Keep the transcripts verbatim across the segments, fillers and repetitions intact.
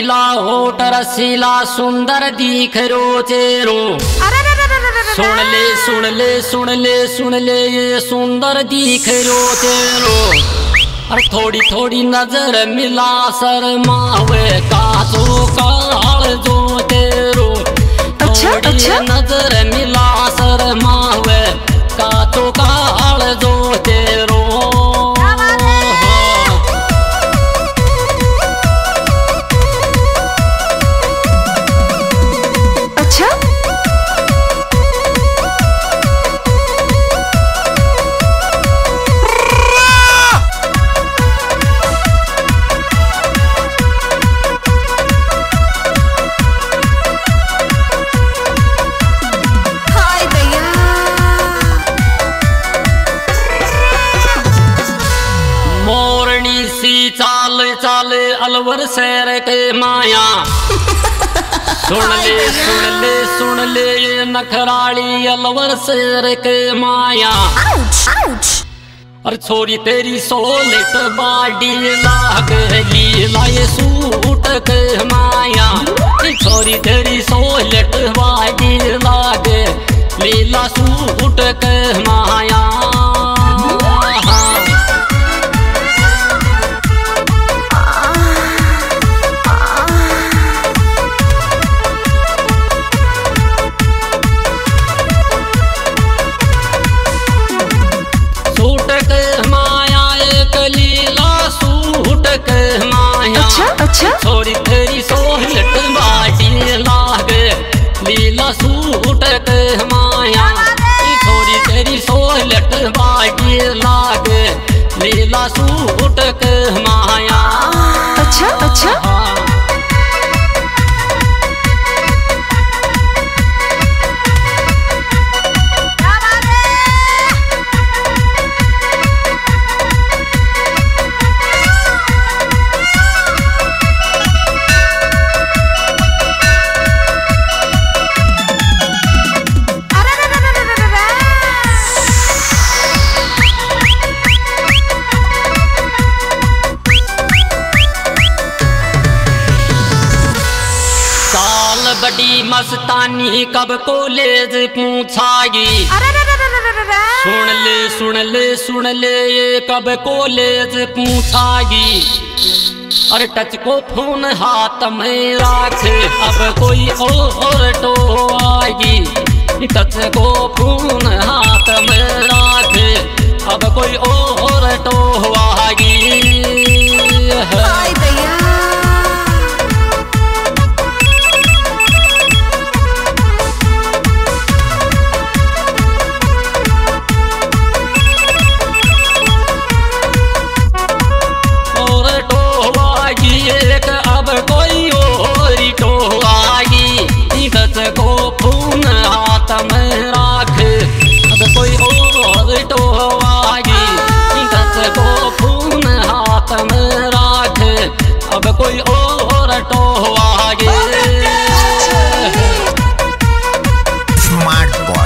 कटीला होठ रसीला सुंदर दिख रो चेहरो। सुन ले सुन ले सुन ले सुन ले ये सुंदर दिख रो चेहरो। और थोड़ी थोड़ी नजर मिला शर्मावे काचो काल जो तेरो। अच्छा, थोड़ी अच्छा? नजर मिला शर्मावे काचो काल जो तेरो। चाल चाले अलवर शहर के माया। सुन ले सुन ले सुन ले ये नखराली अलवर शहर के माया। और छोरी तेरी सोलट बाडी लाग लीला ये सूट के माया। छोरी तेरी सोलट बाडी लाग लीला सूट के माया। अच्छा, अच्छा? छोरी तेरी सोहलट बाटी लागे लीला सूट के माया। छोरी तेरी सोहलट बाटी लागे लीला सूट के माया। अच्छा, अच्छा? बड़ी मस्तानी कब कॉलेज पूछागी। सुन ले सुन ले सुन ले ये कब कॉलेज पूछागी। अरे टच को फोन हाथ में राखे अब कोई और तो आएगी। टच को फोन हाथ में राखे अब कोई और तो आएगी। एक अब कोई और तो आगी। टच को फोन हाथ में राखे अब कोई और तो आगी। टच को फोन हाथ में राखे अब कोई और तो आगी। स्मार्ट बॉय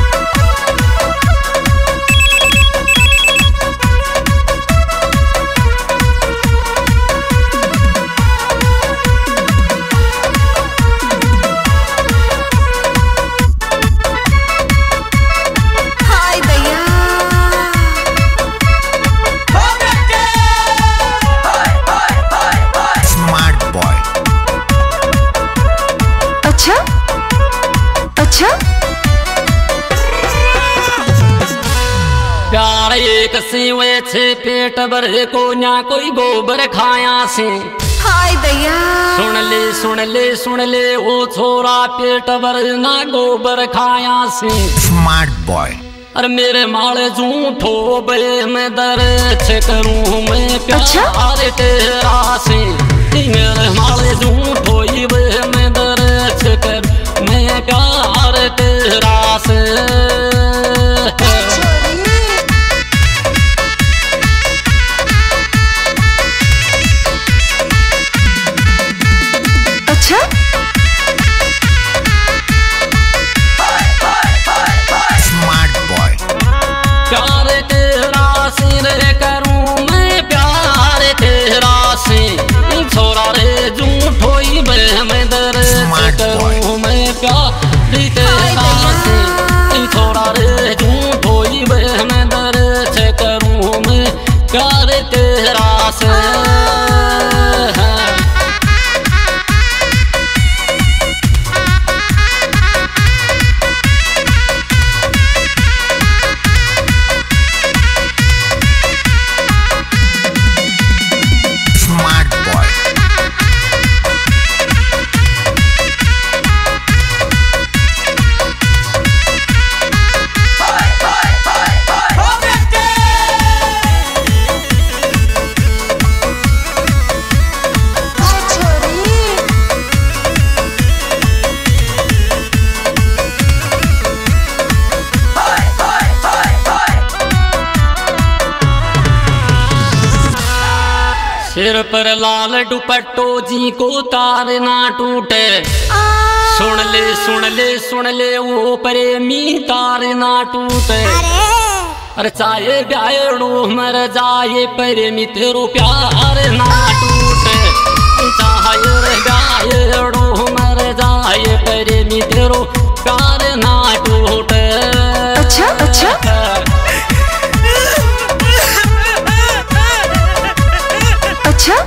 प्यार एक सिवे छे पेट भरे को ना कोई गोबर खाया से। हाय दया सुन ले सुन ले सुन ले वो छोरा पेट भरे ना गोबर खाया से। स्मार्ट बॉय अरे मेरे माले झूठो बे मैं दर छे करूं मैं प्यार तेरा से। मेरे माले झूठो बे मैं दर छे कर मैं प्यार तेरा से। अच्छा? स्मार्ट बॉय प्यार तेरा से करूं मैं प्यार तेरा से। छोरा रे झूठो सिर पर लाल दुपट्टो जी को तार ना टूटे। सुन ले सुन ले सुन ले वो प्रेमी तार ना टूटे। अरे चाहे ब्यायड़ो मर जाए प्रेमी तेरो प्यार ना टूटे। चाहे ब्यायड़ो मर जाए प्रेमी तेरो प्यार ना टूटे। अच्छा अच्छा अच्छा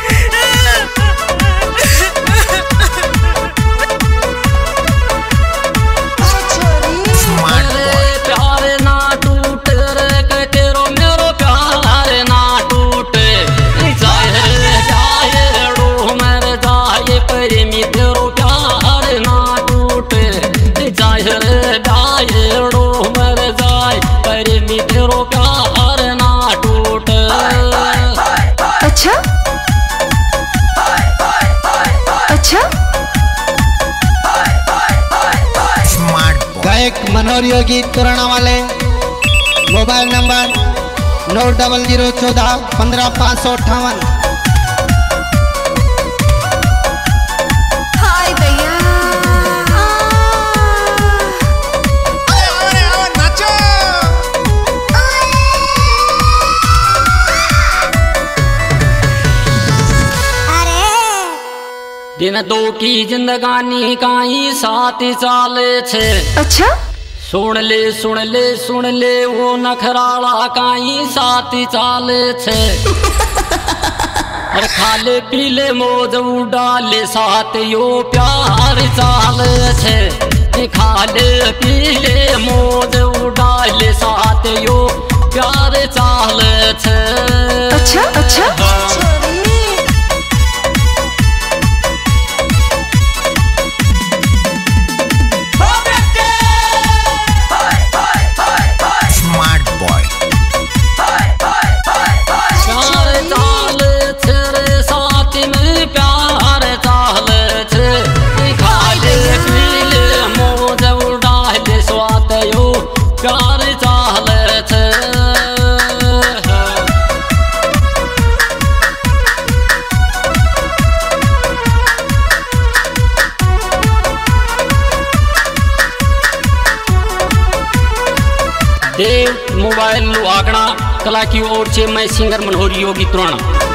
गायक मनोहर योगी तोरणा वाले, मोबाइल नंबर नौ डबल जीरो चौदह पंद्रह पाँच सौ अट्ठावन। दिन दो की जिंदगानी काई साथ चाले छे। अच्छा सुन ले सुन ले सुन ले वो नखराला काई साथ चाले छे। और खाले पीले मौज उड़ाले साथ यो प्यार चाले छे। खाले पीले मौज उड़ाले साथ यो प्यार चाले छे। अच्छा अच्छा देव मोबाइल लो आगना कला की ओर से मैं सिंगर मनोहर योगी तोरणा।